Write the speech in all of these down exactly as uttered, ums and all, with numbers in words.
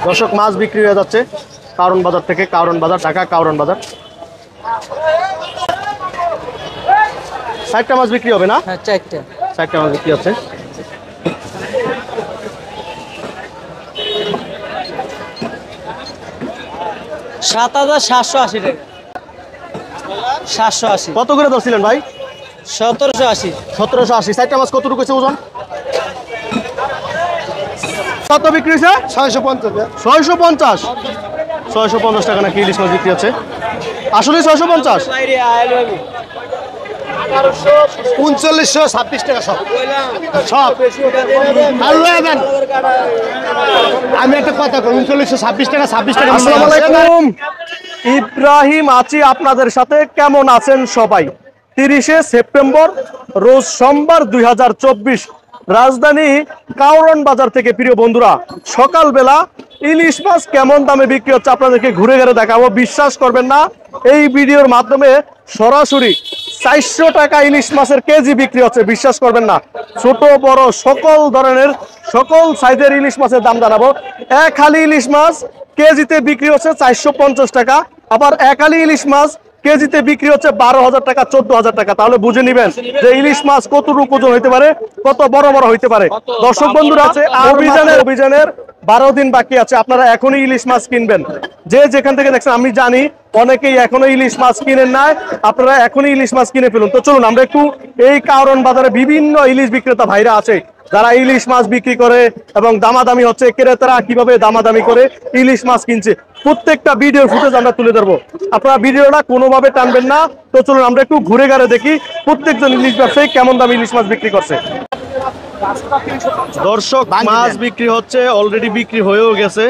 দর্শক মাছ বিক্রি হয়ে যাচ্ছে কারণ বাজার থেকে, কারণ বাজার, ঢাকা কারণ বাজার। চারটা মাছ বিক্রি হবে না? হ্যাঁ চারটা চারটা মাছ বিক্রি হচ্ছে। সাত হাজার সাতশো আশি টাকা। সাতশো আশি। কত করে ধরছিলেন ভাই? সতেরোশো আশি। সতেরোশো আশি। চারটা মাছ কতটুকু হয়েছে ওজন? কত বিক্রি হয়েছে? ছয়শো পঞ্চাশ। ছয়শো পঞ্চাশ। ছয়শো পঞ্চাশ টাকা নাকি ইলিশ মাছ বিক্রি হচ্ছে? আসলে ছয়শো পঞ্চাশ। উনচল্লিশশো ছাব্বিশ টাকা সব সব আমি একটা কথা কই, উনচল্লিশশো ছাব্বিশ টাকা ছাব্বিশ টাকা। আসসালামু আলাইকুম, ইব্রাহিম আছি আপনাদের সাথে। কেমন আছেন সবাই? তিরিশে সেপ্টেম্বর রোজ সোমবার দুই হাজার চব্বিশ, রাজধানী কাউরন বাজার থেকে প্রিয় বন্ধুরা সকালবেলা ইলিশ মাছ কেমন দামে বিক্রি হচ্ছে আপনাদেরকে ঘুরে ঘুরে দেখাবো। বিশ্বাস করবেন না, এই ভিডিওর মাধ্যমে সরাসরি চারশো টাকা ইলিশ মাছের কেজি বিক্রি হচ্ছে। বিশ্বাস করবেন না, ছোট বড় সকল ধরনের সকল সাইজের ইলিশ মাছের দাম জানাবো। এক হালি ইলিশ মাছ কেজিতে বিক্রি হচ্ছে চারশো পঞ্চাশ টাকা, আবার এক হালি ইলিশ মাছ কেজিতে বিক্রি হচ্ছে বারো হাজার টাকা, চোদ্দ হাজার টাকা। তাহলে বুঝে নিবেন যে ইলিশ মাছ কতটুকু ওজন হইতে পারে, কত বড় বড় হইতে পারে। দর্শক বন্ধুরা আছে অভিযানের অভিযানের বারো দিন বাকি আছে। আপনারা এখনই ইলিশ মাছ কিনবেন, যে যেখান থেকে দেখছেন। আমি জানি অনেকেই এখনো ইলিশ মাছ কিনেন নাই, আপনারা এখনই ইলিশ মাছ কিনে ফেলুন। তো চলুন আমরা একটু এই কারণ বাজারে বিভিন্ন ইলিশ বিক্রেতা ভাইরা আছে যারা ইলিশ মাছ বিক্রি করে এবং দামাদামি হচ্ছে, ক্রেতারা কিভাবে দামাদামি করে ইলিশ মাছ কিনছে, প্রত্যেকটা ভিডিওর ফুটেজ আমরা তুলে ধরবো। আপনারা ভিডিওটা কোনোভাবে টানবেন না। তো চলুন আমরা একটু ঘুরে ঘুরে দেখি প্রত্যেকজন ইলিশ ব্যবসায়ী কেমন দামে ইলিশ মাছ বিক্রি করছে। দর্শক মাছ বিক্রি হচ্ছে, অলরেডি বিক্রি হয়েও গেছে।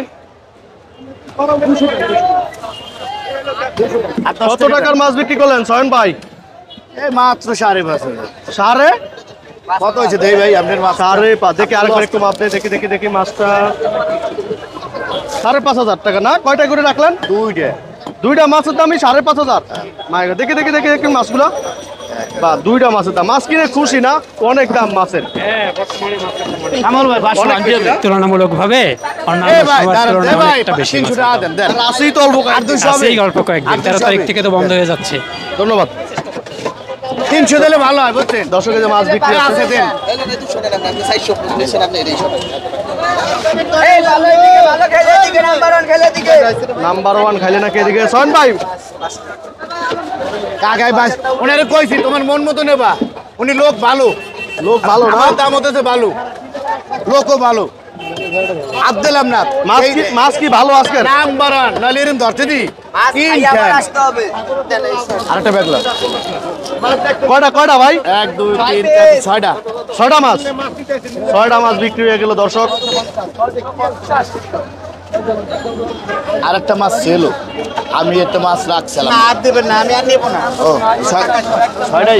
কত টাকার মাছ বিক্রি করলেন সয়ন ভাই? এই মাত্র সাড়ে পাঁচ হাজার। সাড়ে কত হয়েছে দেই ভাই আপনার মাছ? সাড়ে পাঁচ। দেখি আরেকবার একটু মাপ দেয়, দেখি দেখি দেখি মাছটা সাড়ে পাঁচ হাজার টাকা না? কয়টা করে রাখলেন? দুইটা। দুইটা মাছের দামই সাড়ে পাঁচ হাজার। মায়ের দেখি দেখি দেখি দেখি মাছগুলো। বা দুইটা মাছের দাম, মাছ কিনে খুশি না? অনেক দাম মাছের। তুলনামূলক ভাবে অল্প কয়েকদিন, তেরো তারিখ থেকে তো বন্ধ হয়ে যাচ্ছে। ধন্যবাদ। তিনশো দিলে ভালো হয় বুঝছেন। দর্শকের যে মাছ বিক্রি আছে দেন। নাম্বার ওয়ান খাইলে নাকি এদিকে সয়ন ভাই? কাকাই ভাই ওনারে কইছি তোমার মন মতো নেবা, উনি লোক ভালো, লোক ভালো না? আমার দাম হতেছে ভালো, লোকও ভালো। আর দিলাম না মাছ কি মাছ কি ভালো আজকে? নাম্বার ওয়ান নাহলে এরকম ধরতে দি আরেকটা ব্যাগলা। কয়টা কয়টা ভাই? এক দুই তিন চার ছয়টা ছয়টা মাছ। ছয়টা মাছ বিক্রি হয়ে গেল দর্শক। আর একটা মাছ ছিল, আমি একটা মাছ রাখছিলাম। আর দেবেন না, আমি আর নেব না। ও ছয়টাই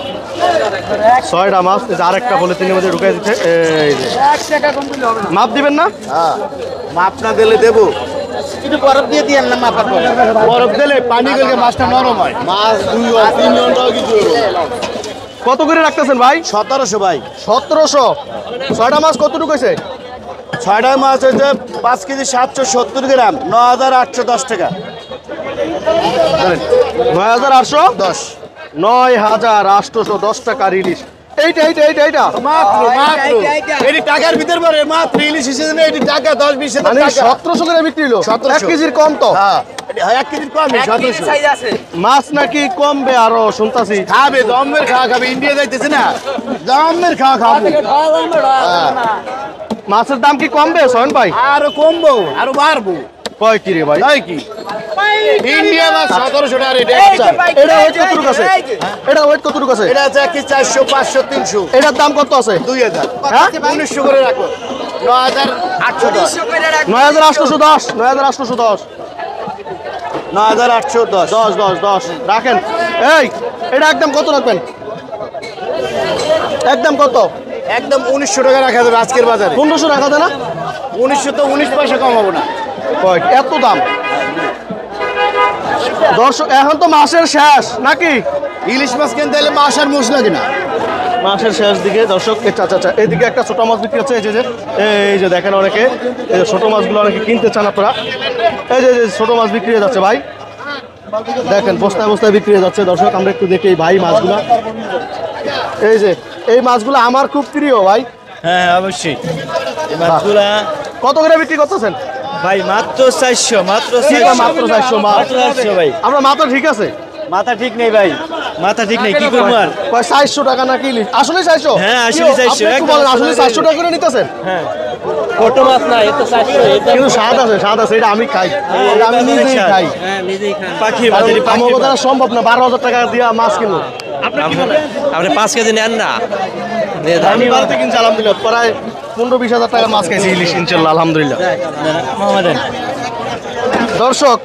ছয়টা মাছ। আরেকটা বলে তিনের মধ্যে ঢুকাই দিচ্ছে। এই যে মাপ দিবেন না? হ্যাঁ, মাপ না দিলে দেবো। একটু বরফ দিয়ে দিয়েন না, মাপা করে বরফ দিলে পানি গেলে মাছটা নরম হয়। মাছ দুই তিন ঘন্টা কিছু। কত করে রাখতেছেন ভাই? সতেরোশো ভাই। সতেরোশো। ছয়টা মাছ কতটুকু হয়েছে? ছয়টা মাছ হচ্ছে পাঁচ কেজি সাতশো সত্তর গ্রাম, ন হাজার আটশো দশ টাকা। নয় হাজার আটশো দশ। নয় হাজার আটশোশো দশ টাকার ইলিশ। এইটা এইটা এইটা এইটা মাত্র মাত্র এটি টাকার ভিতর পরে মাত্র ইলিশ হিসেবে এটি টাকা দশ বিশ মানে সতেরোশো করে বিক্রি হলো। এক কেজির কম তো? হ্যাঁ, এক কেজির কম। সতেরোশো। মাছ নাকি কমবে আরো শুনতাছি? খাবে দমের খাওয়া খাবে, ইন্ডিয়া যাইতেছে না, দমের খাওয়া খাবে। মাছের দাম কি কমবে সয়ন ভাই? আরো কমবো, আরো বাড়বো। কয় কি রে ভাই? তাই কি ইন্ডিয়া মাছ সতেরোশো টাকা রেট। এটা ওয়েট কতটুকু আছে? এটা ওয়েট কতটুকু আছে? এটা আছে কি চারশো পাঁচশো তিনশো। এটার দাম কত আছে? দুই হাজার। হ্যাঁ, উনিশশো করে রাখো। নয় হাজার আটশো দশ। নয় হাজার আটশোশো দশ। নয় হাজার আটশোশো দশ। নয় হাজার আটশো দশ। দশ দশ দশ রাখেন। এই এটা একদম কত রাখবেন? একদম কত? একদম উনিশশো টাকা রাখা যাবে আজকের বাজারে। পনেরোশো রাখা যায় না? উনিশশো তো উনিশ পয়সা কম হবো না। এত দাম? দর্শক এখন তো মাসের শেষ নাকি? ইলিশ মাছ কিনতে হলে মাস আর মুস লাগে না। মাসের শেষ দিকে দর্শক আচ্ছা আচ্ছা আচ্ছা এইদিকে একটা ছোট মাছ বিক্রি হচ্ছে এই যে যে এই যে দেখেন অনেকে এই যে ছোট মাছগুলো অনেকে কিনতে চান আপনারা এই যে যে ছোট মাছ বিক্রি হয়ে যাচ্ছে ভাই দেখেন বস্তায় বস্তায় বিক্রি হয়ে যাচ্ছে দর্শক আমরা একটু দেখি এই ভাই মাছগুলো এই যে এই মাছগুলো আমার খুব প্রিয় ভাই হ্যাঁ অবশ্যই মাছগুলা কত করে বিক্রি করতেছেন ভাই মাত্র চারশো মাত্র কি কয় মাত্র চারশো মাছ চারশো ভাই আমরা মাথা ঠিক আছে মাথা ঠিক নেই ভাই মাথা ঠিক নেই কি করবো আর কয় চারশো টাকা নাকি আসলে চারশো হ্যাঁ, আসলে চারশো, একদম বলেন আসলে আসলে চারশো টাকা করে নিতেছেন হ্যাঁ ছোট মাছ না এত চারশো কিন্তু স্বাদ আছে স্বাদ আছে এটা আমি খাই এটা আমি নিজেই খাই হ্যাঁ নিজেই খান পাখি কারণ বাজারে পাখি আমার দ্বারা সম্ভব না বারো হাজার টাকা দিয়ে মাছ কিনো আপনি পাঁচ কেজি নেন না আমি বাড়িতে কিনছি আলহামদুলিল্লাহ প্রায় পনেরো বিশ হাজার টাকা মাছ খাইছি ইলিশ ইনশাল্লাহ আলহামদুলিল্লাহ দর্শক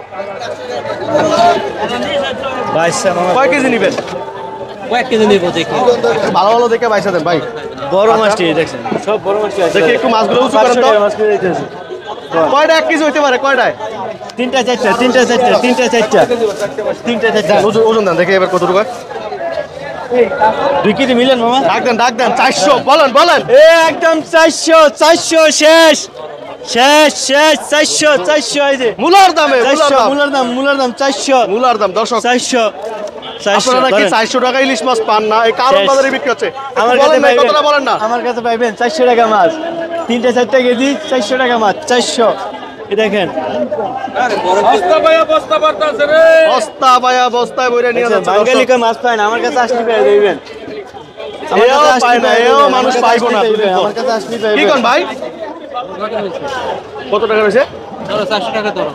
কয় কেজি নিবেন কয়েক কেজি নিবো দেখি ভালো ভালো দেখে বাইসা দেন ভাই বড় মাছটি দেখছেন সব বড় মাছটি আছে দেখি একটু মাছগুলো উঁচু করেন তো কয়টা এক কেজি হইতে পারে কয়টায় তিনটা চারটা তিনটা চারটা তিনটা চারটা তিনটা চারটা ওজন ওজন দেন দেখে এবার কতটুকু হয়। দুই কেজি মিলেন মামা ডাক দেন ডাক দেন চারশো বলেন বলেন এ একদম চারশো চারশো শেষ শেষ শেষ চারশো চারশো এই যে মুলার দামে মুলার চারশো দাম মূলার দাম মূলার দাম চারশো মুলার দাম দর্শক চারশো চারশো আপনারা নাকি ধরেন। চারশো টাকা ইলিশ মাছ পান না এই কারণ শেষ। বাজারে বিক্রি হচ্ছে আমার বলেন কাছে না এই পাইবেন। কথাটা বলেন না আমার কাছে পাইবেন চারশো টাকা মাছ তিনটা চারটা কেজি চারশো টাকা মাছ চারশো এই দেখেন বস্তা পায়া বস্তায় বইরে নিয়ে যাচ্ছে বাঙালি দর্শক। মাছ পায় না আমার কাছে আসলে পেয়ে দেবেন এও পায় না, এও মানুষ পাইবো না। আমার কাছে আসলে কি কোন ভাই কত টাকা রয়েছে চারশো টাকা ধরো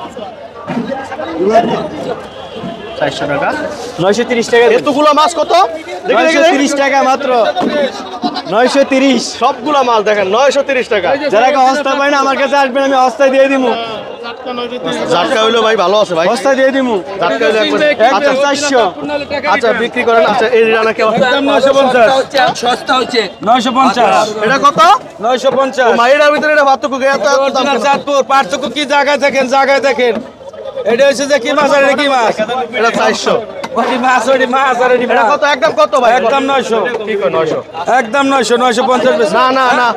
চারশো টাকা নয়শো তিরিশ টাকা এতগুলো মাছ কত দেখি দেখি নয়শো দেখি। তিরিশ টাকা মাত্র নয়শো তিরিশ সবগুলা মাছ দেখেন নয়শো তিরিশ টাকা যারা অস্তা পায় না আমার কাছে আসবেন আমি অস্তায় দিয়ে দিব জাটকা হইলো ভাই ভালো আছে ভাই অস্তায় দিয়ে দিব জাটকা হইলো একবার আচ্ছা চারশো আচ্ছা বিক্রি করেন আচ্ছা এই রানা কেমন নয়শো পঞ্চাশ সস্তা হচ্ছে নয়শো পঞ্চাশ এটা কত নয়শো পঞ্চাশ মায়ের ভিতরে এটা পার্থক্য কি? এত এত দাম কেন? চাঁদপুর পার্থক্য কি জায়গায় দেখেন জায়গায় দেখেন এটা হচ্ছে যে কি মাছ আর এটা কি মাছ এটা চারশো ওটি মাছ ওটি মাছ আর এটি এটা মাছ কত একদম কত ভাই একদম নয়শো কি কয় নয়শো একদম নয়শো নয়শো পঞ্চাশ বেশি না না না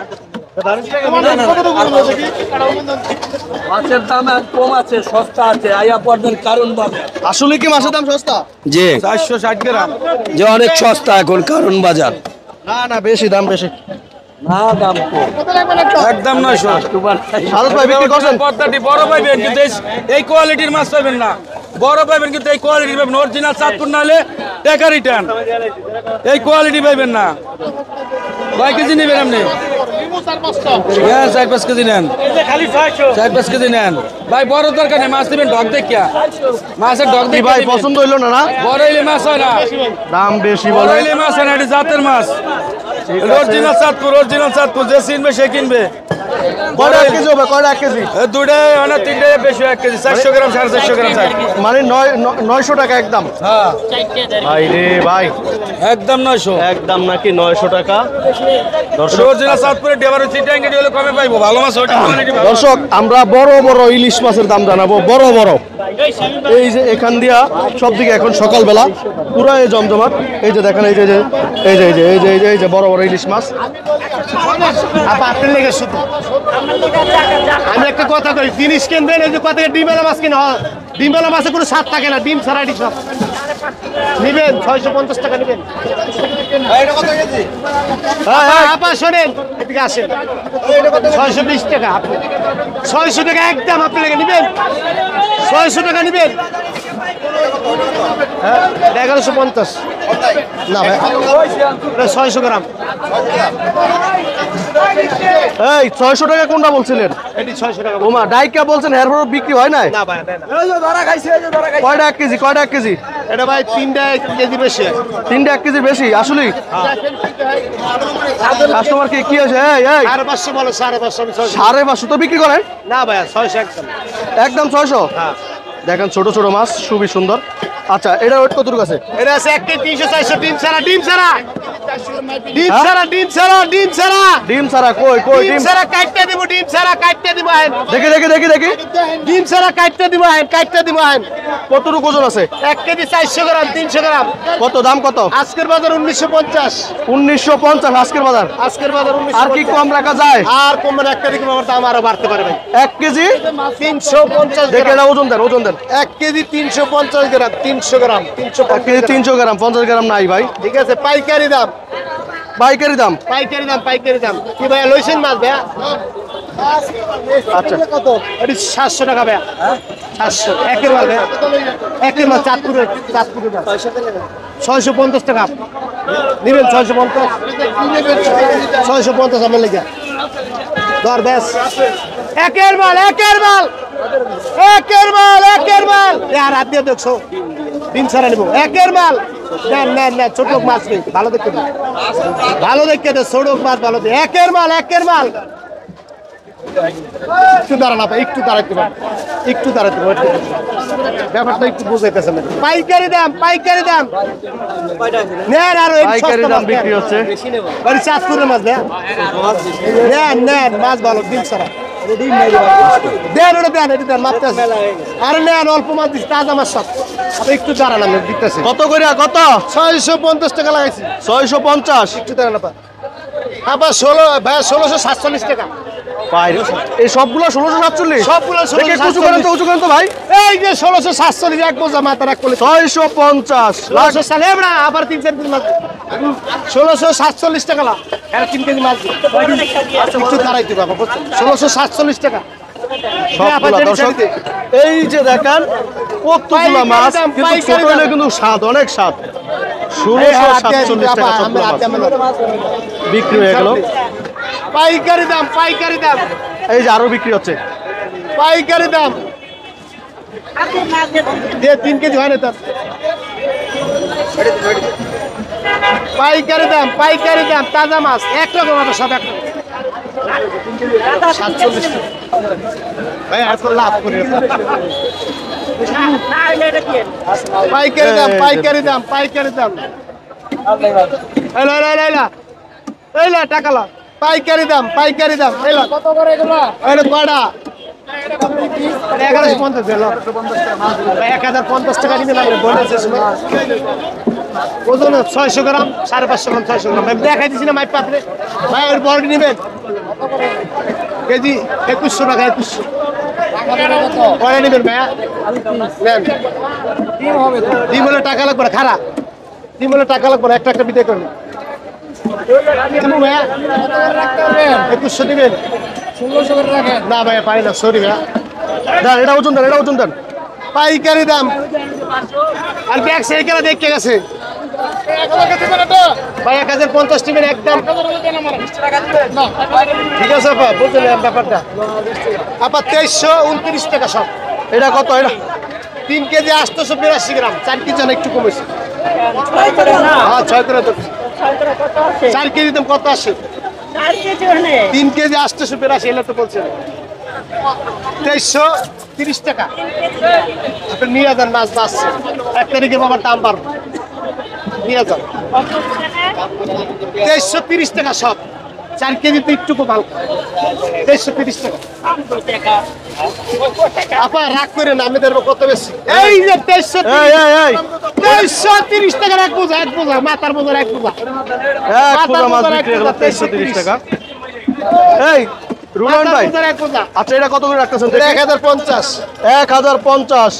মাছের দাম এক কম আছে সস্তা আছে আয়া পর্যন্ত কারণ বাজার আসলে কি মাছের দাম সস্তা জি চারশো ষাট গ্রাম যে অনেক সস্তা এখন কারণ বাজার না না বেশি দাম বেশি না দাম কম একদম নয়শো সারস ভাই বিক্রি করছেন পদ্মাটি বড় পাইবেন কিন্তু এই- এই কোয়ালিটির মাছ পাইবেন না বড় পাইবেন কিন্তু এই কোয়ালিটির পাইবেন অরিজিনাল চাঁদপুর নাহলে টাকা রিটার্ন এই কোয়ালিটি পাইবেন না কয় কেজি নেবেন আপনি হ্যাঁ চার পাঁচ কেজি নেন চার পাঁচ কেজি নেন ভাই বড় দরকার নেই মাছ নেবেন ঢক দেখিয়া মাছের ঢক কি দেখি ভাই পছন্দ হইলো না না বড় ইলে মাছ হয় না দাম বেশি বড় বলে ইলে মাছ হয় না এটি জাতের মাছ অরিজিনাল চাঁদপুর অরিজিনাল চাঁদপুর যে চিনবে সে কিনবে কয়টা এক কেজি হবে কয়টা এক কেজি এ দুটাই অনেক তিনটাই বেশি এক কেজি চারশো গ্রাম সাড়ে চারশো গ্রাম চাই মানে নয় ন- নয়শো টাকা একদম হ্যাঁ ভাই রে ভাই একদম নয়শো একদম নাকি নয়শো টাকা দর্শক অরিজিনাল চাঁদপুরের ডেবার চিটাং গেটি হলে কমে পাইবো ভালো মাছ ওইটা quality ভালো। দর্শক আমরা বড় বড় ইলিশ মাছের দাম জানাবো বড় বড় এই যে এখান দিয়া সব দিকে এখন সকালবেলা পুরো এই জমজমাট এই যে দেখেন এই যে এই যে এই যে এই যে এই যে এই যে এই যে বড় বড় ইলিশ মাছ আপনার লেগে শুধু আমি একটা কথা কই জিনিস কিনবেন এই যে কথা ডিমেলা মাছ কিনা হয় ডিমেলা মাছে কোনো স্বাদ থাকে না ডিম ছাড়া এটি সব নিবেন ছয়শো পঞ্চাশ টাকা নিবেন আপা শোনেন এদিকে আসেন ছয়শো বিশ টাকা আপনি ছয়শো টাকা একদম আপনি লেগে নিবেন ছয়শো টাকা নিবেন হ্যাঁ এগারোশো পঞ্চাশ না ভাই ছয়শো গ্রাম এই ছয়শো টাকা কোনটা বলছিলেন এটি ছয়শো টাকা ওমা ডাইকা বলছেন এরপর বিক্রি হয় নাই না ভাই দেয় না। কয়টা এক কেজি কয়টা এক কেজি এটা ভাই তিনটা কেজি বেশি তিনটা এক কেজি বেশি আসলেই কাস্টমার কি কি আছে এই এই সাড়ে পাঁচশো বলো সাড়ে পাঁচশো আমি ছয়শো সাড়ে পাঁচশো তো বিক্রি করেন না ভাইয়া ছয়শো একদম একদম ছয়শো হ্যাঁ দেখেন ছোট ছোট মাছ খুবই সুন্দর আচ্ছা এটা ওয়েট কতটুকু আছে এটা আছে এক কেজি তিনশো চারশো ডিম ছাড়া ডিম ছাড়া ডিম ছাড়া ডিম ছাড়া ডিম ছাড়া ডিম ছাড়া কই কই ডিম ডিম ছাড়া কাটতে দিব ডিম ছাড়া কাটতে দিব আইন দেখি দেখি দেখি দেখি ডিম ছাড়া কাটতে দিব আইন কাটতে দিব আইন কতটুকু ওজন আছে? এক কেজি চারশো গ্রাম তিনশো গ্রাম কত দাম কত? আজকের বাজার উনিশশো পঞ্চাশ উনিশশো পঞ্চাশ আজকের বাজার। আজকের বাজার উনিশশো আর কি কম রাখা যায়? আর কমবে না, এক কেজি কমে দাম আরো বাড়তে পারে ভাই। এক কেজি তিনশো পঞ্চাশ দেখে গ্রাম এটা ওজন দেন ওজন দেন। এক কেজি তিনশো পঞ্চাশ গ্রাম তিনশো গ্রাম তিনশো এক কেজি তিনশো গ্রাম পঞ্চাশ গ্রাম নাই ভাই। ঠিক আছে পাইকারি দাম পাইকারি দাম পাইকারি দাম পাইকারি দাম কি ভাইয়া লইছেন মাছ ভাইয়া আচ্ছা কত এটি সাতশো টাকা ভাইয়া সাতশো একের মাল ভাইয়া একের মাল চাঁদপুরের চাঁদপুরের মাল ছয়শো পঞ্চাশ টাকা নেবেন ছয়শো পঞ্চাশ ছয়শো পঞ্চাশ আমার লেগে দর ব্যাস একের মাল একের মাল একের মাল একের মাল আর হাত দিয়ে দেখছো দিন ছাড়া নেবো একের মাল নেন নেন নেন ছোট মাছ নেই ভালো দেখতে দে ভালো দেখতে দে ছোট মাছ ভালো দে একের মাল একের মাল একটু দাঁড়ানো একটু দাঁড়াতে পারে একটু দাঁড়াতে পারে ব্যাপারটা একটু বুঝাইতেছে না পাইকারি দাম পাইকারি দাম নেন আরো পাইকারি দাম বিক্রি হচ্ছে। বাড়ি চাঁদপুরের মাছ দেন নেন নেন মাছ ভালো দিন ছাড়া দেন ওটা দেন এটা দেন মাপতে আছে আরে নেন অল্প মাছ দিচ্ছি তাজা মাছ সব একটু দাঁড়ান আমি দিতেছি কত করে কত? ছয়শো পঞ্চাশ টাকা লাগাইছি ছয়শো পঞ্চাশ। একটু দাঁড়ান আপা আবার ষোলো ভাই ষোলোশো সাতচল্লিশ টাকা এই সবগুলো ষোলোশো সাতচল্লিশ। সবগুলো দেখি একটু উঁচু করেন তো উঁচু করেন তো ভাই। এই যে ষোলোশো সাতচল্লিশ এক বোঝা মাথার এক করলে ছয়শো পঞ্চাশ ষোলোশো সালে আমরা আবার তিন চার কেজি মাছ ষোলোশো সাতচল্লিশ টাকা লাভ আর তিন কেজি মাছ একটু দাঁড়াইতে পাবো ষোলোশো সাতচল্লিশ টাকা সবগুলা দর্শক এই যে দেখেন কতগুলো মাছ কিন্তু ছোট হলে কিন্তু স্বাদ অনেক স্বাদ। ষোলোশো সাতচল্লিশ টাকা সবগুলো মাছ বিক্রি হয়ে গেল। পাইকারি দাম পাইকারি দাম এই যে আরো বিক্রি হচ্ছে পাইকারি দাম দিয়ে তিন কেজি হয় না তার পাইকারি দাম পাইকারি দাম তাজা মাছ একরকম হবে সব এক সাতচল্লিশ ভাই আর তো লাভ করি পাইকারি দাম পাইকারি দাম পাইকারি দাম এলা এলা এলা এলা টাকা লা পাইকারি দাম পাইকারি দাম এলা কত করে এগুলো এটা কয়টা এগারোশো পঞ্চাশ এক হাজার পঞ্চাশ টাকা নিতে লাগবে ওজন ছয়শো গ্রাম সাড়ে পাঁচশো গ্রাম ছয়শো গ্রাম দেখাই দিচ্ছি না মাইপ পাত্রে ভাই ওর বড় নেবেন কেজি একুশশো টাকা একুশশো পরে নেবেন ভাইয়া নেন ডিম হলে টাকা লাগবে না খারাপ ডিম হলে টাকা লাগবে না একটা একটা বিদায় করবেন ভাইয়া একুশশো দিবেন না ভাইয়া পাই না সরি ভাইয়া দেন এটা ওজন দেন এটা ওজন দেন। পাইকারি দাম আর ব্যাগ সাইকেল দেখে গেছে ভাই এক হাজার পঞ্চাশ টিমের একদম ঠিক আছে আপা বুঝলেন ব্যাপারটা আপা তেইশশো উনত্রিশ টাকা সব। এটা কত? এটা তিন কেজি আটশোশো বিরাশি গ্রাম চার কেজি না একটু কমেছে হ্যাঁ ছয় করে তো চার কেজি দাম কত আসে তিন কেজি আটশোশো বিরাশি এলে তো বলছেন তেইশশো তিরিশ টাকা আপনি নিয়ে যান মাছ বাঁচছে এক তারিখে বাবার দাম বাড়বে নিয়ে যান তেইশশো তিরিশ টাকা সব চার কেজিতে একটু ভালো তেইশশো তিরিশ টাকা আপা রাগ করে না আমি দেবো কত বেশি এই যে তেইশশো এই এই এই তেইশশো তিরিশ টাকার এক বোঝা এক বোঝা মাথার বোঝার এক বোঝা এক পুরো মাছ বিক্রি হলো তেইশশো তিরিশ টাকা। এই রুমান ভাই এক বোঝা আচ্ছা এটা কত করে রাখতেছেন? এক হাজার পঞ্চাশ এক হাজার পঞ্চাশ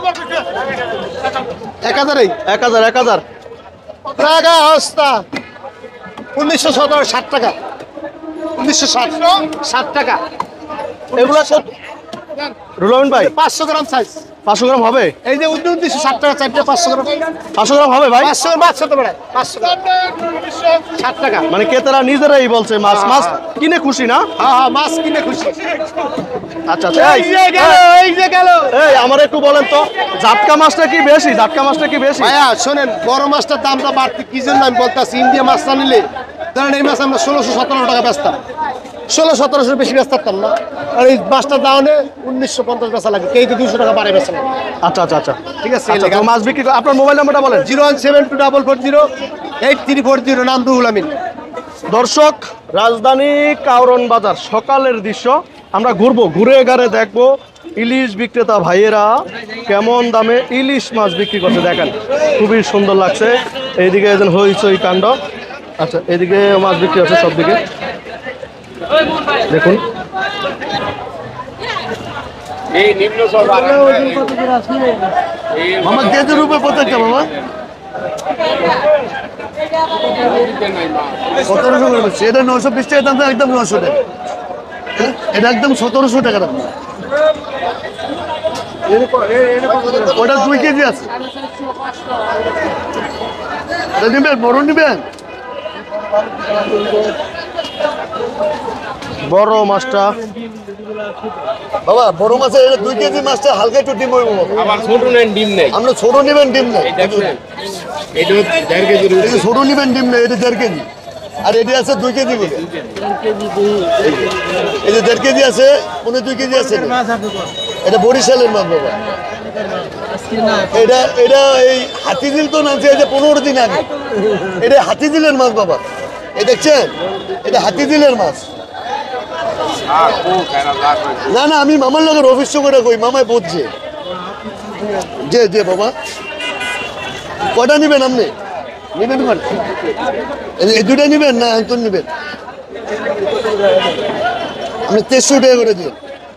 এক হাজারই এক হাজার এক হাজার টাকা হস্তা উনিশশো সতেরো ষাট টাকা উনিশশো ষাট ষাট টাকা এগুলা কত? রুলামিন ভাই পাঁচশো গ্রাম সাইজ পাঁচশো গ্রাম হবে? এই যে উনত্রিশশো ষাট টাকা চারটে পাঁচশো গ্রাম পাঁচশো গ্রাম হবে ভাই? পাঁচশো মাছ হতে পারে পাঁচশো গ্রাম ষাট টাকা মানে ক্রেতারা নিজেরাই বলছে মাছ মাছ কিনে খুশি না? হ্যাঁ হ্যাঁ মাছ কিনে খুশি আচ্ছা আচ্ছা এই যে গেল এই যে গেল এই আমার একটু বলেন তো জাটকা মাছটা কি বেশি জাটকা মাছটা কি বেশি? ভাইয়া শোনেন বড় মাছটার দামটা বাড়তি কি জন্য আমি বলতেছি ইন্ডিয়া মাছটা নিলে ধরেন এই মাছ আমরা ষোলোশো সতেরো টাকা বেচতাম ষোলো সতেরোশো বেশি বেচতাম না আর এই মাছটার দামে উনিশশো পঞ্চাশ বেচা লাগে কেজি দুশো টাকা বাড়ে বেচা লাগে আচ্ছা আচ্ছা আচ্ছা ঠিক আছে আচ্ছা, তো মাছ বিক্রি করে- আপনার মোবাইল নাম্বারটা বলেন। Zero one seven two double four zero eight three four zero নাম রুহুল আমিন। দর্শক, রাজধানী কাউরন বাজার সকালের দৃশ্য। আমরা ঘুরবো, ঘুরে গাড়ে দেখবো ইলিশ বিক্রেতা ভাইয়েরা কেমন দামে ইলিশ মাছ বিক্রি করছে। দেখেন খুবই সুন্দর লাগছে। এইদিকে একজন হইচই কাণ্ড। আচ্ছা, এদিকে মাছ বিক্রি হচ্ছে সব দিকে, দেখুন। মামা কেজির উপরে প্রত্যেকটা মামা সতেরোশো করে বলছি। এটা নশো বিশ টাকা দাম, একদম নশো টাকা। এটা একদম সতেরোশো টাকা দাম। ওটা দুই কেজি আছে। নিবেন বড় নিবেন? বড় মাছটা বাবা বড় মাছের এটা দুই কেজি মাছটা হালকা একটু ডিম হইব। আবার ছোট নেন ডিম নেই। আমরা ছোট নিবেন ডিম নেই। দেখছেন এটা দেড় কেজির এই যে ছোট নিবেন ডিম নেই, এটা দেড় কেজি। আর এটি আছে দুই কেজি করে। এই যে দেড় কেজি আছে, পনেরো দুই কেজি আছে। এটা বরিশালের মাছ বাবা। এটা এটা এই হাতিঝিল তো নামছে এই যে পনেরো দিন আগে। এটা হাতিঝিলের মাছ বাবা। এই দেখছেন, এটা হাতিঝিলের মাছ। না না, আমি মামার লোকের অফিস করে কই, মামায় বুঝছে। যে যে বাবা কটা নিবেন আপনি? নিবেন কটা? এই দুটা নিবেন না একজন নিবেন? আপনি তেইশশো টাকা করে দিন।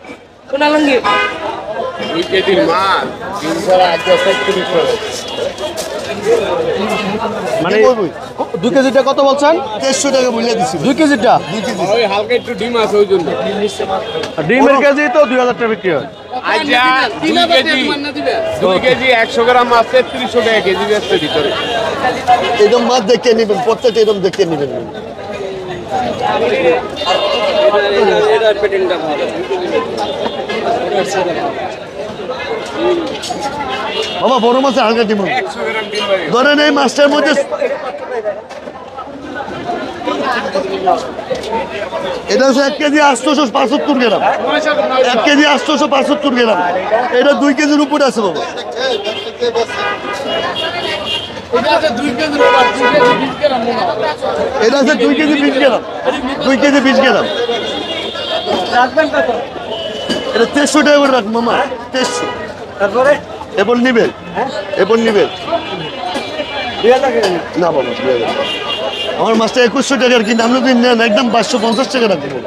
দুই কেজির মাছ মানে দুই কেজিটা কত বলছেন? তেইশশো টাকা বলে দিচ্ছি। দুই কেজিটা দুই কেজি ওই হালকা একটু ডিম আছে ওই জন্য। ডিমের কেজি তো দুই হাজার টাকা বিক্রি হয়। আচ্ছা দুই কেজি দুই কেজি একশো গ্রাম মাছ তেত্রিশশো টাকা কেজি বেচতে ভিতরে। এরকম মাছ দেখে নিবেন, প্রত্যেকটা এরকম দেখে নিবেন। বাবা বড় মাছে হালকা ডিম হবে। ধরেন এই মাছটার মধ্যে এটা হচ্ছে এক কেজি আটশোশো পঁচাত্তর গ্রাম। এক কেজি আটশোশো পঁচাত্তর গ্রাম। এটা দুই কেজির উপরে আছে বাবা। এটা আছে দুই কেজি বিশ গ্রাম। দুই কেজি বিশ গ্রাম। এটা তেইশশো টাকা করে রাখ মামা, তেইশশো। তারপরে এবার নিবেন, এবার নিবেন না বাবা। আমার মাছটা একুশশো টাকার কিনে আপনি যদি নেন একদম পাঁচশো পঞ্চাশ টাকা রাখবো।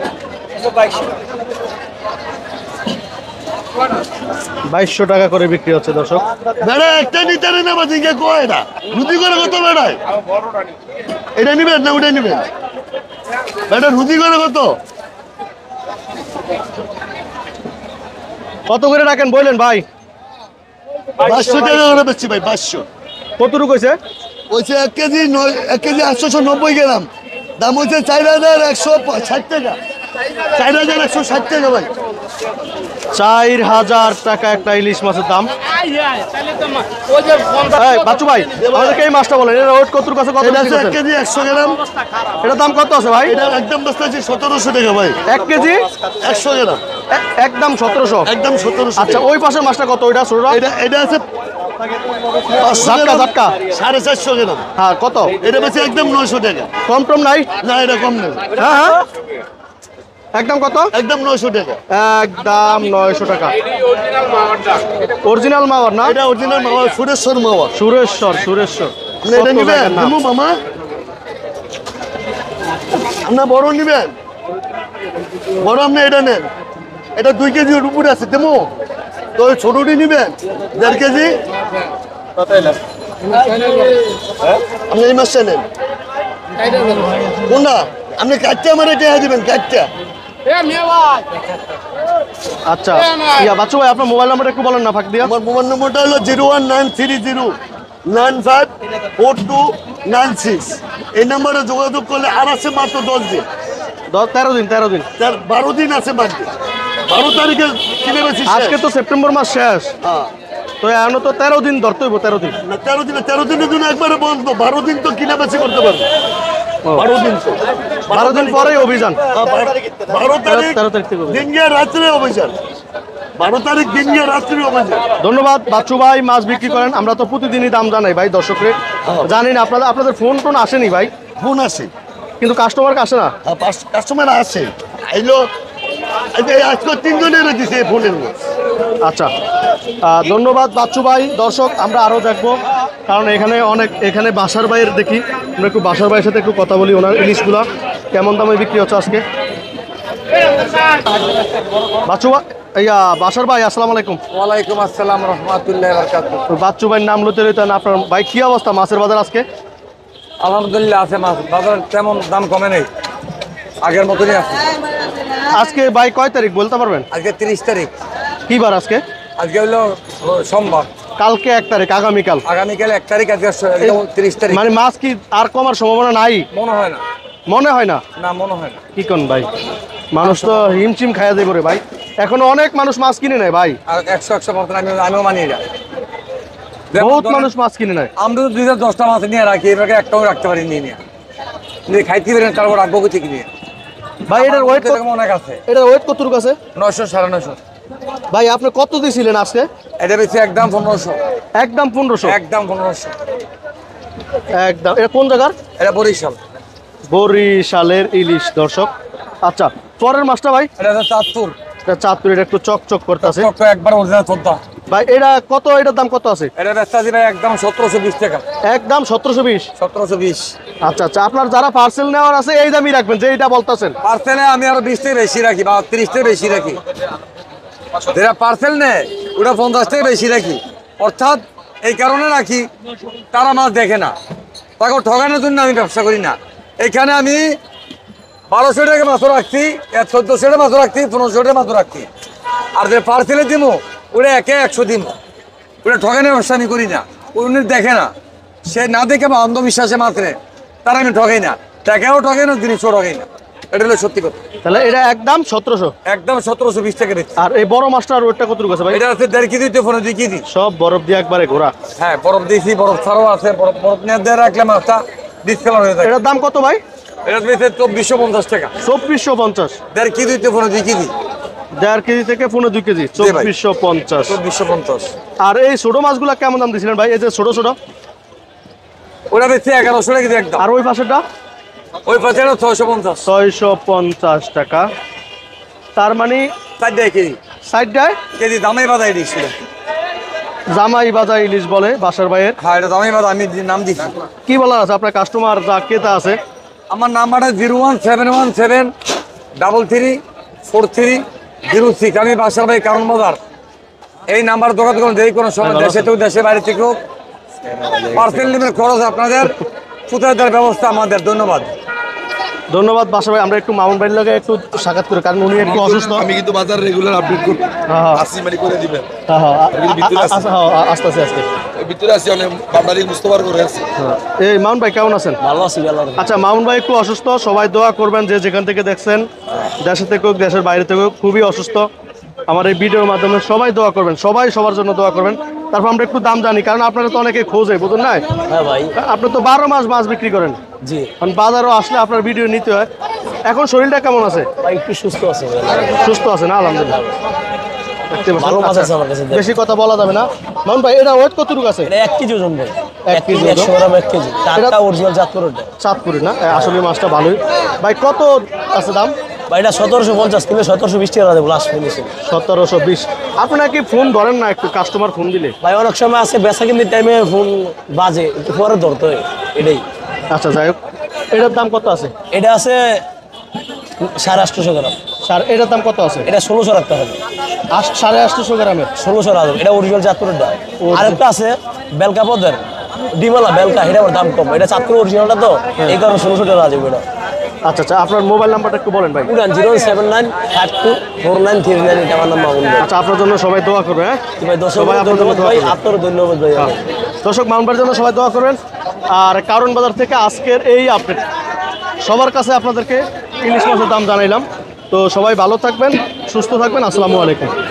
বাইশশো টাকা করে বিক্রি হচ্ছে দর্শক। বেড়া একটা নিতে না বা দিকে কয় না রুদি করে কত বেড়ায়? এটা নিবেন না ওটা নিবেন? বেটা রুদি করে কত? কত করে রাখেন বললেন ভাই? পাঁচশো টাকা করে বেচছি ভাই। পাঁচশো কতটুকু হয়েছে? হয়েছে এক কেজি নয়, এক কেজি আটশোশো নব্বই গ্রাম। দাম হচ্ছে চার হাজার একশো ষাট টাকা। চার হাজার একশো ষাট টাকা ভাই। চার হাজার টাকা একটা ইলিশ মাছের দাম। এই বাচ্চু ভাই, আমাদেরকে এই মাছটা বলেন, এর ওয়েট কতটুকু আছে? কত এটা বিক্রি আছে এক করছেন? কেজি একশো গ্রাম। এটার দাম কত আছে ভাই? এটা একদম বস্তা আছে সতেরোশো টাকা ভাই। এক কেজি একশো গ্রাম এ- একদম সতেরোশো। একদম সতেরোশো। আচ্ছা, ওই পাশের মাছটা কত? ওইটা ছোটটা? এটা এটা আছে পাঁচশো ঝাটকা গ্রাম, ঝাটকা সাড়ে চারশো গ্রাম। হ্যাঁ, কত? এটা বেশি একদম নয়শো টাকা। কম টম নাই? না এটা কম নেই, হ্যাঁ হ্যাঁ, একদম কত? একদম নয়শো টাকা। একদম নয়শো টাকা। অরিজিনাল মাওয়ার না? এটা অরিজিনাল মামা, সুরেশ্বর মামা। সুরেশ্বর সুরেশ্বর। আপনি এটা কত নিবেন জায়গার নাম? নিমু মামা? আপনার বড় নিবেন? বড় আপনি এটা নেন, এটা দুই কেজির উপরে আছে দেবো তো। ওই ছোটটি নিবেন দেড় কেজি। আপনি এই মাছটা নেন কোনটা? আপনি কাটটা আমার এটা দিবেন, কাটটা। আচ্ছা ইয়া বাচ্চু ভাই, আপনার মোবাইল নাম্বারটা একটু বলেন না ফাঁক দিয়া। আমার মোবাইল নম্বরটা হলো zero one nine three zero nine five four two nine six. এই নাম্বারে যোগাযোগ করলে আর আছে মাত্র দশ দিন। দশ তেরো দিন তেরো দিন তার বারো দিন আছে মাত্র। বারো তারিখে কিনে বেশি আজকে তো সেপ্টেম্বর মাস শেষ, তো এখন তো তেরো দিন ধরতে হইব। তেরো দিন না তেরো দিনে তেরো দিনের জন্য একবারে বন্ধ। বারো দিন তো কিনা বেশি করতে পারবে। বারো দিন তো বারো দিন পরেই অভিযান। হ্যাঁ, বারো- বারো তারিখ তেরো তারিখ থেকে অভিযান। দিন গিয়ে রাত্রে অভিযান। বারো তারিখ দিন গিয়ে রাত্রি হবে। ধন্যবাদ বাচ্চু ভাই, মাছ বিক্রি করেন। আমরা তো প্রতিদিনই দাম জানাই ভাই দর্শকরে, জানি না আপনাদের আপনাদের ফোন টোন আসেনি ভাই, ফোন আসে কিন্তু কাস্টমার আসে না। কাস্টমার আসে আইলো আজকে তিনজনের দিছে ফোনের মধ্যে। আচ্ছা, আহ, ধন্যবাদ বাচ্চু ভাই। দর্শক আমরা আরও দেখবো, কারণ এখানে অনেক এখানে বাসার ভাইয়ের দেখি, আমরা একটু বাসার ভাইয়ের সাথে একটু কথা বলি, ওনার ইলিশগুলা কেমন দামে বিক্রি হচ্ছে আজকে। বাচ্চু ভাই, ইয়া বাসার ভাই আসসালামু আলাইকুম। ওয়ালাইকুম আসসালাম রহমতুল্লাহ বারাকাতুহু। তো বাচ্চু ভাই নাম লইতে লইতেন আপনার ভাই, কি অবস্থা মাছের বাজার আজকে? আলহামদুলিল্লাহ আছে মাছ বাজার তেমন দাম কমে নেই, আগের মতনই আছে। আজকে ভাই কয় তারিখ বলতে পারবেন? আজকে তিরিশ তারিখ। কি বার আজকে? আজকে হলো সোমবার, কালকে এক তারিখ, আগামীকাল আগামীকাল এক তারিখ, আজকে তিরিশ তারিখ। মানে মাছ কি আর কমার সম্ভাবনা নাই? মনে হয় না। মনে হয় না? না মনে হয় না। কি কোন ভাই, মানুষ তো হিমচিম খাইয়া যাবে রে ভাই, এখনো অনেক মানুষ মাছ কিনে নেয় ভাই, আর একশো একশো মতন আমি আমিও মানি না। বহুত মানুষ মাছ কিনে নেয়। আমরা তো দুই হাজার দশটা মাছ নিয়ে রাখি, এবারে একটাও রাখতে পারি নিয়ে নিয়ে নিয়ে খাইতে পারেন, তারপর রাখবো কোথেকে কিনে ভাই এটার ওয়েট অনেক আছে। এটার ওয়েট কতটুকু আছে? নয়শো সাড়ে নয়শো। ভাই আপনি কত দিয়েছিলেন আজকে? এটা বেশি একদম পনেরোশো। একদম পনেরোশো? একদম পনেরোশো একদম। এটা কোন জায়গার? এটা বরিশাল। বরিশালের ইলিশ দর্শক। আচ্ছা, পরের মাছটা ভাই? এটা হচ্ছে চাঁদপুর। এটা চাঁদপুর, এটা একটু চকচক করতেছে একবার অরিজিনাল পদ্মা। ভাই এটা কত, এটার দাম কত আছে? এটা বেচা দিবে একদম সতেরোশো বিশ টাকা। একদম সতেরোশো বিশ? সতেরোশো বিশ। আচ্ছা আচ্ছা, আপনার যারা পার্সেল নেওয়ার আছে এই দামই রাখবেন যে এটা বলতেছেন? পার্সেলে আমি আরো বিশ টাকা বেশি রাখি বা তিরিশ টাকা বেশি রাখি। যারা পার্সেল নেয় ওটা পঞ্চাশ টাকা বেশি রাখি। অর্থাৎ এই কারণে রাখি, তারা মাছ দেখে না, তাকে ঠগানোর জন্য আমি ব্যবসা করি না। এখানে আমি বারোশো টাকা মাছও রাখছি, চোদ্দশো টাকা মাছও রাখছি, পনেরোশো টাকা মাছও রাখছি। আর যে পার্সেলে দিব ওটা একে একশো দিব, ওটা ঠগানোর ব্যবসা আমি করি না। উনি দেখে না, সে না দেখে বা অন্ধবিশ্বাসে মাত্রে তারা আমি ঠগাই না, টাকাও ঠগাই না, জিনিসও ঠগাই না। এটা হলো সত্যি কথা। তাহলে এটা একদম সতেরোশো? একদম সতেরোশো বিশ টাকা দিচ্ছি। আর এই বড় মাছটার ওয়েটটা কতটুকু আছে ভাই? এটা আছে দেড় কেজি তো ফোনে দুই কেজি। সব বরফ দিয়ে একবারে ঘোরা? হ্যাঁ বরফ দিয়েছি, বরফ ছাড়াও আছে। বরফ বরফ নিয়ে দিয়ে রাখলে মাছটা ডিসকালার হয়ে যায়। এটার দাম কত ভাই? এটা দিয়েছে চব্বিশশো পঞ্চাশ টাকা। চব্বিশশো পঞ্চাশ? দেড় কেজি তো ফোনে দুই কেজি। দেড় কেজি থেকে পনেরো দুই কেজি, চব্বিশশো পঞ্চাশ। চব্বিশশো পঞ্চাশ। আর এই ছোট মাছগুলা কেমন দাম দিয়েছিলেন ভাই? এই যে ছোট ছোট ওটা বেশি এগারোশো টাকা কেজি একদম। আর ওই পাশেরটা? ওই পাশে ছয়শো পঞ্চাশ। ছয়শো পঞ্চাশ টাকা। তার মানে চারটায় কেজি, সাইডটায় কেজি দামে বাজাই দিচ্ছিল। জামাই বাজা ইলিশ বলে বাসার ভাইয়ের। হ্যাঁ এটা দামে বাজা, আমি নাম দিচ্ছি। কি বলার আছে আপনার কাস্টমার যা ক্রেতা আছে? আমার নাম্বারটা zero one seven one seven double three four three zero six. আমি বাসার ভাই কারণ বাজার। এই নাম্বার যোগাযোগ করুন, যে কোনো সময় দেশে থেকে দেশের বাইরে থেকেও পার্সেল নেবেন, খরচ আপনাদের, কোথায় দেওয়ার ব্যবস্থা আমাদের। ধন্যবাদ। ধন্যবাদ বাসা ভাই। আমরা একটু মামুন ভাইয়ের লগে একটু সাক্ষাৎ করি, কারণ উনি একটু অসুস্থ। আমি কিন্তু বাজার রেগুলার আপডেট করি, আসি মানে করে দিবেন। হ্যাঁ হ্যাঁ আস্তে আস্তে আজকে ভিতরে আছি, অনেক বান্দারি মুস্তফার করে আছি। এই মামুন ভাই কেমন আছেন? ভালো আছি। আচ্ছা, মামুন ভাই একটু অসুস্থ, সবাই দোয়া করবেন যে যেখান থেকে দেখছেন, দেশে থেকে হোক দেশের বাইরে থেকে হোক, খুবই অসুস্থ। আমার এই ভিডিওর মাধ্যমে সবাই দোয়া করবেন, সবাই সবার জন্য দোয়া করবেন। তারপর আমরা একটু দাম জানি, কারণ আপনারা তো অনেকে খোঁজে, বুঝুন না? হ্যাঁ ভাই। আপনি তো বারো মাস মাছ বিক্রি করেন। জি। কারণ বাজারও আসলে আপনার ভিডিও নিতে হয়। এখন শরীরটা কেমন আছে ভাই? একটু সুস্থ আছে। সুস্থ আছে না? আলহামদুলিল্লাহ। ভালো মাছ আছে আমার কাছে। বেশি কথা বলা যাবে না। মামুন ভাই এটা ওয়েট কতটুকু আছে? এটা এক কেজি ওজন ভাই। এক কেজি একশো গ্রাম এক কেজি। টাটকা অরিজিনাল চাঁদপুর। চাঁদপুরি না? আসলে মাছটা ভালোই। ভাই কত আছে দাম? ভাই এটা সতেরোশো পঞ্চাশ, কিন্তু সতেরোশো বিশ টাকা দেবো লাস্ট ফিনিশিং। সতেরোশো বিশ। আপনার কি ফোন ধরেন না একটু, কাস্টমার ফোন দিলে? ভাই অনেক সময় আছে বেচা কিনতে টাইমে ফোন বাজে, একটু পরে ধরতে হয়, এটাই। আচ্ছা যাই হোক, এটার দাম কত আছে? এটা আছে সাড়ে আটশোশো গ্রাম। স্যার এটার দাম কত আছে? এটা ষোলোশো রাখতে হবে। আট সাড়ে আটশোশো গ্রামের ষোলোশো রাখবে, এটা অরিজিনাল চাঁদপুরের দাম। আরেকটা আছে বেলকা পদের ডিমালা বেলকা, এটা আমার দাম কম। এটা চাঁদপুর অরিজিনালটা তো, এই কারণে ষোলোশো টাকা আছে এটা। আচ্ছা আচ্ছা, আপনার মোবাইল নাম্বারটা একটু বলেন ভাই। উড়ান zero seven nine five two four nine three nine, এটা আমার নাম মামুন ভাই। আচ্ছা, আপনার জন্য সবাই দোয়া করবে। হ্যাঁ ভাই, দর্শক সবাই আপনার জন্য ধন্যবাদ দোয়া ভাই, করবে। আপনারও ধন্যবাদ ভাই। দর্শক মামুন ভাইয়ের জন্য সবাই দোয়া করবেন। আর কারণ বাজার থেকে আজকের এই আপডেট সবার কাছে আপনাদেরকে ইলিশ মাছের দাম জানাইলাম। তো সবাই ভালো থাকবেন, সুস্থ থাকবেন। আসসালামু আলাইকুম।